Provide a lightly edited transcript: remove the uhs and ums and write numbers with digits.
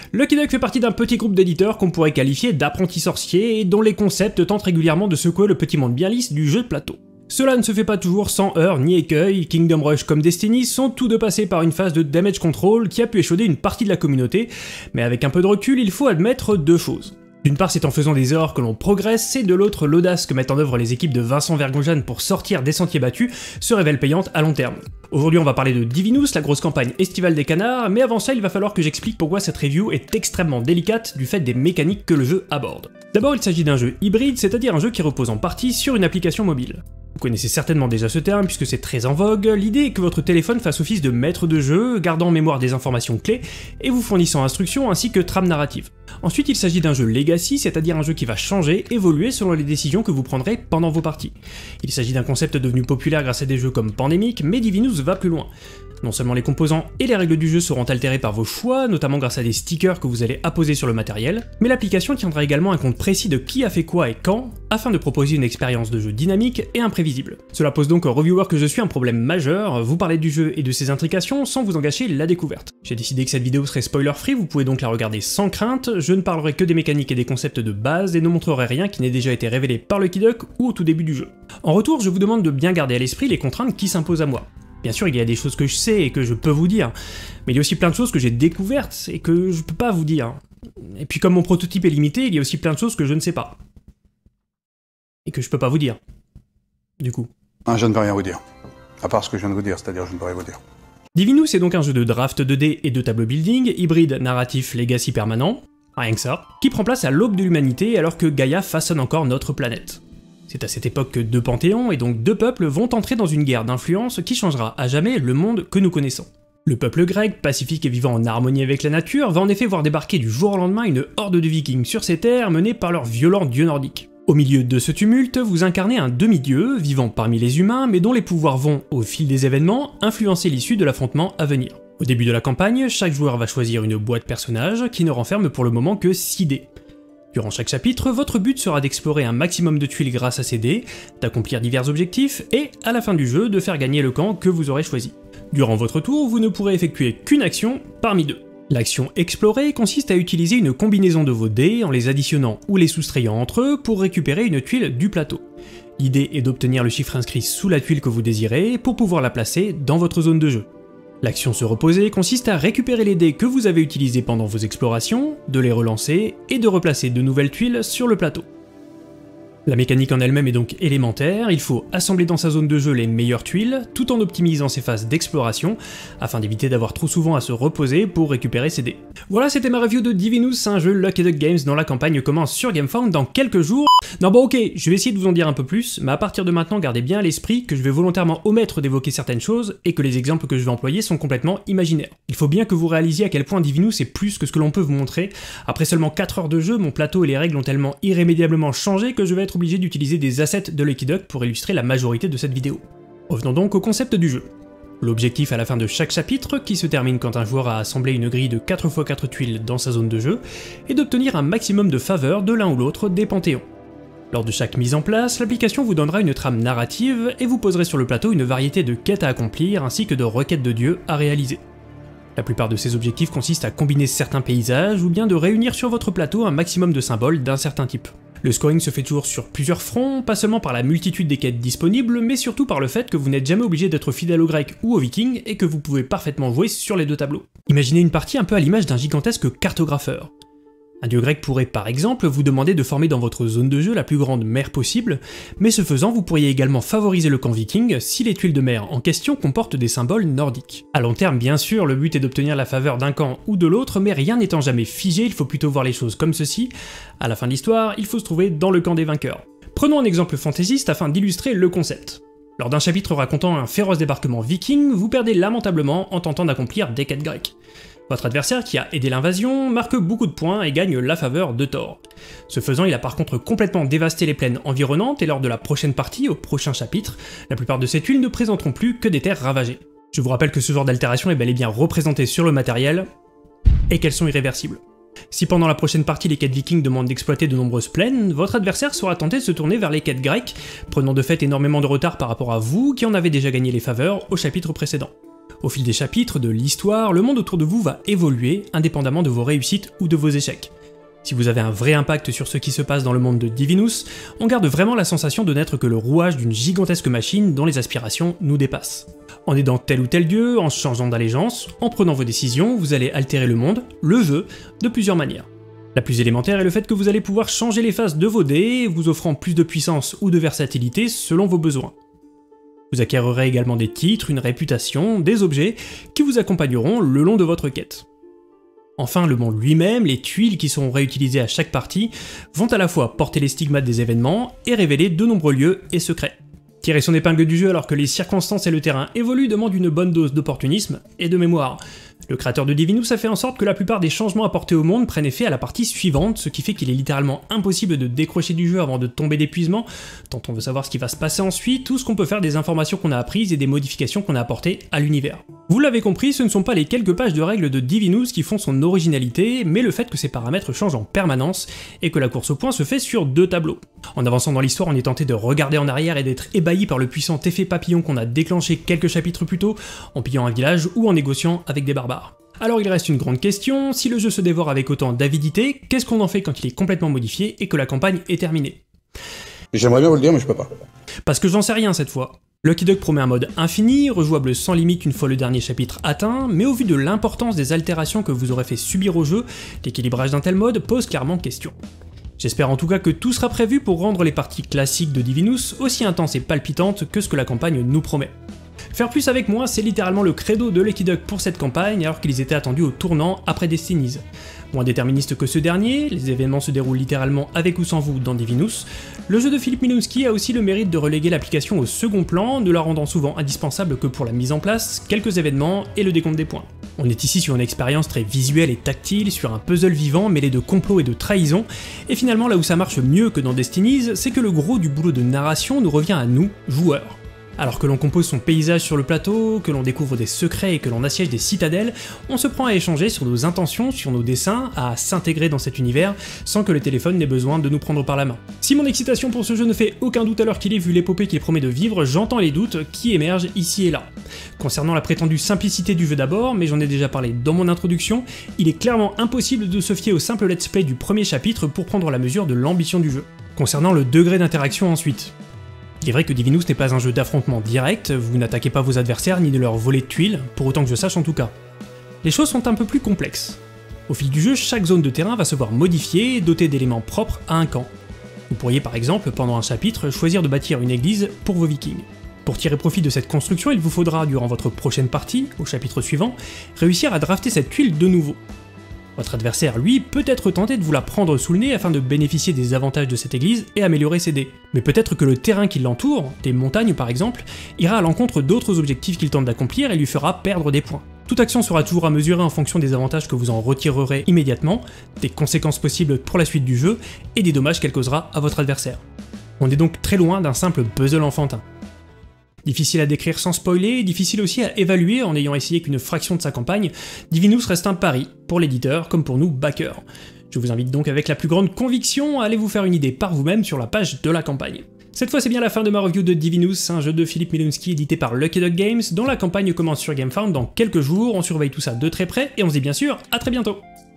Lucky Duck fait partie d'un petit groupe d'éditeurs qu'on pourrait qualifier d'apprentis sorciers et dont les concepts tentent régulièrement de secouer le petit monde bien lisse du jeu de plateau. Cela ne se fait pas toujours sans heurts ni écueils, Kingdom Rush comme Destiny sont tous deux passés par une phase de damage control qui a pu échauder une partie de la communauté, mais avec un peu de recul, il faut admettre deux choses. D'une part, c'est en faisant des erreurs que l'on progresse, et de l'autre, l'audace que mettent en œuvre les équipes de Vincent Vergonjane pour sortir des sentiers battus se révèle payante à long terme. Aujourd'hui, on va parler de Divinus, la grosse campagne estivale des canards, mais avant ça, il va falloir que j'explique pourquoi cette review est extrêmement délicate du fait des mécaniques que le jeu aborde. D'abord, il s'agit d'un jeu hybride, c'est-à-dire un jeu qui repose en partie sur une application mobile. Vous connaissez certainement déjà ce terme puisque c'est très en vogue, l'idée est que votre téléphone fasse office de maître de jeu, gardant en mémoire des informations clés et vous fournissant instructions ainsi que trames narratives. Ensuite il s'agit d'un jeu legacy, c'est-à-dire un jeu qui va changer, évoluer selon les décisions que vous prendrez pendant vos parties. Il s'agit d'un concept devenu populaire grâce à des jeux comme Pandemic, mais Divinus va plus loin. Non seulement les composants et les règles du jeu seront altérées par vos choix, notamment grâce à des stickers que vous allez apposer sur le matériel, mais l'application tiendra également un compte précis de qui a fait quoi et quand, afin de proposer une expérience de jeu dynamique et imprévisible. Cela pose donc au reviewer que je suis un problème majeur, vous parler du jeu et de ses intrications sans vous en gâcher la découverte. J'ai décidé que cette vidéo serait spoiler free, vous pouvez donc la regarder sans crainte, je ne parlerai que des mécaniques et des concepts de base et ne montrerai rien qui n'ait déjà été révélé par Lucky Duck ou au tout début du jeu. En retour, je vous demande de bien garder à l'esprit les contraintes qui s'imposent à moi. Bien sûr, il y a des choses que je sais et que je peux vous dire, mais il y a aussi plein de choses que j'ai découvertes et que je peux pas vous dire. Et puis comme mon prototype est limité, il y a aussi plein de choses que je ne sais pas. Et que je peux pas vous dire. Du coup. Je ne peux rien vous dire. À part ce que je viens de vous dire, c'est-à-dire je ne peux rien vous dire. Divinus est donc un jeu de draft 2D et de tableau building, hybride, narratif, legacy permanent, rien que ça, qui prend place à l'aube de l'humanité alors que Gaïa façonne encore notre planète. C'est à cette époque que deux panthéons, et donc deux peuples, vont entrer dans une guerre d'influence qui changera à jamais le monde que nous connaissons. Le peuple grec, pacifique et vivant en harmonie avec la nature, va en effet voir débarquer du jour au lendemain une horde de vikings sur ces terres menée par leurs violents dieux nordiques. Au milieu de ce tumulte, vous incarnez un demi-dieu, vivant parmi les humains, mais dont les pouvoirs vont, au fil des événements, influencer l'issue de l'affrontement à venir. Au début de la campagne, chaque joueur va choisir une boîte personnage qui ne renferme pour le moment que 6 dés. Durant chaque chapitre, votre but sera d'explorer un maximum de tuiles grâce à ces dés, d'accomplir divers objectifs et, à la fin du jeu, de faire gagner le camp que vous aurez choisi. Durant votre tour, vous ne pourrez effectuer qu'une action parmi deux. L'action explorer consiste à utiliser une combinaison de vos dés en les additionnant ou les soustrayant entre eux pour récupérer une tuile du plateau. L'idée est d'obtenir le chiffre inscrit sous la tuile que vous désirez pour pouvoir la placer dans votre zone de jeu. L'action se reposer consiste à récupérer les dés que vous avez utilisés pendant vos explorations, de les relancer et de replacer de nouvelles tuiles sur le plateau. La mécanique en elle-même est donc élémentaire, il faut assembler dans sa zone de jeu les meilleures tuiles, tout en optimisant ses phases d'exploration, afin d'éviter d'avoir trop souvent à se reposer pour récupérer ses dés. Voilà, c'était ma review de Divinus, un jeu Lucky Duck Games dont la campagne commence sur GameFound dans quelques jours. Non bon ok, je vais essayer de vous en dire un peu plus, mais à partir de maintenant gardez bien à l'esprit que je vais volontairement omettre d'évoquer certaines choses, et que les exemples que je vais employer sont complètement imaginaires. Il faut bien que vous réalisiez à quel point Divinus est plus que ce que l'on peut vous montrer. Après seulement 4 heures de jeu, mon plateau et les règles ont tellement irrémédiablement changé que je vais être obligé d'utiliser des assets de Lucky Duck pour illustrer la majorité de cette vidéo. Revenons donc au concept du jeu. L'objectif à la fin de chaque chapitre, qui se termine quand un joueur a assemblé une grille de 4×4 tuiles dans sa zone de jeu, est d'obtenir un maximum de faveurs de l'un ou l'autre des panthéons. Lors de chaque mise en place, l'application vous donnera une trame narrative et vous poserez sur le plateau une variété de quêtes à accomplir ainsi que de requêtes de dieux à réaliser. La plupart de ces objectifs consistent à combiner certains paysages ou bien de réunir sur votre plateau un maximum de symboles d'un certain type. Le scoring se fait toujours sur plusieurs fronts, pas seulement par la multitude des quêtes disponibles, mais surtout par le fait que vous n'êtes jamais obligé d'être fidèle aux Grecs ou aux Vikings et que vous pouvez parfaitement jouer sur les deux tableaux. Imaginez une partie un peu à l'image d'un gigantesque cartographeur. Un dieu grec pourrait par exemple vous demander de former dans votre zone de jeu la plus grande mer possible, mais ce faisant vous pourriez également favoriser le camp viking si les tuiles de mer en question comportent des symboles nordiques. À long terme bien sûr, le but est d'obtenir la faveur d'un camp ou de l'autre, mais rien n'étant jamais figé, il faut plutôt voir les choses comme ceci. À la fin de l'histoire, il faut se trouver dans le camp des vainqueurs. Prenons un exemple fantaisiste afin d'illustrer le concept. Lors d'un chapitre racontant un féroce débarquement viking, vous perdez lamentablement en tentant d'accomplir des quêtes grecques. Votre adversaire, qui a aidé l'invasion, marque beaucoup de points et gagne la faveur de Thor. Ce faisant, il a par contre complètement dévasté les plaines environnantes et lors de la prochaine partie, au prochain chapitre, la plupart de ces tuiles ne présenteront plus que des terres ravagées. Je vous rappelle que ce genre d'altération est bel et bien représenté sur le matériel, et qu'elles sont irréversibles. Si pendant la prochaine partie les quêtes vikings demandent d'exploiter de nombreuses plaines, votre adversaire sera tenté de se tourner vers les quêtes grecques, prenant de fait énormément de retard par rapport à vous qui en avez déjà gagné les faveurs au chapitre précédent. Au fil des chapitres de l'histoire, le monde autour de vous va évoluer, indépendamment de vos réussites ou de vos échecs. Si vous avez un vrai impact sur ce qui se passe dans le monde de Divinus, on garde vraiment la sensation de n'être que le rouage d'une gigantesque machine dont les aspirations nous dépassent. En aidant tel ou tel dieu, en changeant d'allégeance, en prenant vos décisions, vous allez altérer le monde, le jeu, de plusieurs manières. La plus élémentaire est le fait que vous allez pouvoir changer les faces de vos dés, vous offrant plus de puissance ou de versatilité selon vos besoins. Vous acquérerez également des titres, une réputation, des objets qui vous accompagneront le long de votre quête. Enfin, le monde lui-même, les tuiles qui seront réutilisées à chaque partie, vont à la fois porter les stigmates des événements et révéler de nombreux lieux et secrets. Tirer son épingle du jeu alors que les circonstances et le terrain évoluent demande une bonne dose d'opportunisme et de mémoire. Le créateur de Divinus a fait en sorte que la plupart des changements apportés au monde prennent effet à la partie suivante, ce qui fait qu'il est littéralement impossible de décrocher du jeu avant de tomber d'épuisement, tant on veut savoir ce qui va se passer ensuite, ou ce qu'on peut faire des informations qu'on a apprises et des modifications qu'on a apportées à l'univers. Vous l'avez compris, ce ne sont pas les quelques pages de règles de Divinus qui font son originalité, mais le fait que ses paramètres changent en permanence, et que la course au point se fait sur 2 tableaux. En avançant dans l'histoire, on est tenté de regarder en arrière et d'être ébahi par le puissant effet papillon qu'on a déclenché quelques chapitres plus tôt, en pillant un village ou en négociant avec des barbares. Alors il reste une grande question, si le jeu se dévore avec autant d'avidité, qu'est-ce qu'on en fait quand il est complètement modifié et que la campagne est terminée? J'aimerais bien vous le dire, mais je peux pas. Parce que j'en sais rien cette fois. Lucky Duck promet un mode infini, rejouable sans limite une fois le dernier chapitre atteint, mais au vu de l'importance des altérations que vous aurez fait subir au jeu, l'équilibrage d'un tel mode pose clairement question. J'espère en tout cas que tout sera prévu pour rendre les parties classiques de Divinus aussi intenses et palpitantes que ce que la campagne nous promet. Faire plus avec moi, c'est littéralement le credo de Lucky Duck pour cette campagne, alors qu'ils étaient attendus au tournant après Destinies. Moins déterministe que ce dernier, les événements se déroulent littéralement avec ou sans vous dans Divinus, le jeu de Philippe Milinski a aussi le mérite de reléguer l'application au second plan, ne la rendant souvent indispensable que pour la mise en place, quelques événements et le décompte des points. On est ici sur une expérience très visuelle et tactile, sur un puzzle vivant mêlé de complot et de trahison, et finalement là où ça marche mieux que dans Destinies, c'est que le gros du boulot de narration nous revient à nous, joueurs. Alors que l'on compose son paysage sur le plateau, que l'on découvre des secrets et que l'on assiège des citadelles, on se prend à échanger sur nos intentions, sur nos dessins, à s'intégrer dans cet univers, sans que le téléphone n'ait besoin de nous prendre par la main. Si mon excitation pour ce jeu ne fait aucun doute à l'heure qu'il est vu l'épopée qu'il promet de vivre, j'entends les doutes qui émergent ici et là. Concernant la prétendue simplicité du jeu d'abord, mais j'en ai déjà parlé dans mon introduction, il est clairement impossible de se fier au simple let's play du premier chapitre pour prendre la mesure de l'ambition du jeu. Concernant le degré d'interaction ensuite. Il est vrai que Divinus n'est pas un jeu d'affrontement direct, vous n'attaquez pas vos adversaires ni de leur voler de tuiles, pour autant que je sache en tout cas. Les choses sont un peu plus complexes. Au fil du jeu, chaque zone de terrain va se voir modifiée et dotée d'éléments propres à un camp. Vous pourriez par exemple, pendant un chapitre, choisir de bâtir une église pour vos vikings. Pour tirer profit de cette construction, il vous faudra, durant votre prochaine partie, au chapitre suivant, réussir à drafter cette tuile de nouveau. Votre adversaire, lui, peut être tenté de vous la prendre sous le nez afin de bénéficier des avantages de cette église et améliorer ses dés. Mais peut-être que le terrain qui l'entoure, des montagnes par exemple, ira à l'encontre d'autres objectifs qu'il tente d'accomplir et lui fera perdre des points. Toute action sera toujours à mesurer en fonction des avantages que vous en retirerez immédiatement, des conséquences possibles pour la suite du jeu et des dommages qu'elle causera à votre adversaire. On est donc très loin d'un simple puzzle enfantin. Difficile à décrire sans spoiler, difficile aussi à évaluer en n'ayant essayé qu'une fraction de sa campagne, Divinus reste un pari, pour l'éditeur comme pour nous backers. Je vous invite donc avec la plus grande conviction à aller vous faire une idée par vous-même sur la page de la campagne. Cette fois c'est bien la fin de ma review de Divinus, un jeu de Philippe Milinski édité par Lucky Duck Games, dont la campagne commence sur GameFound dans quelques jours, on surveille tout ça de très près et on se dit bien sûr à très bientôt.